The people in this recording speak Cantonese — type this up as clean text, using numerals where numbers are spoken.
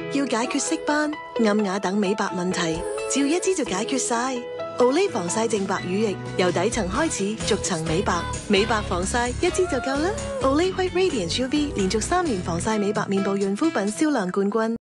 要解決色斑、暗啞等美白問題，只要一支就解決晒。Olay 防曬淨白乳液由底層開始，逐層美白，美白防曬一支就夠啦。Olay White Radiance UV 連續3年防曬美白面部潤膚品銷量冠軍。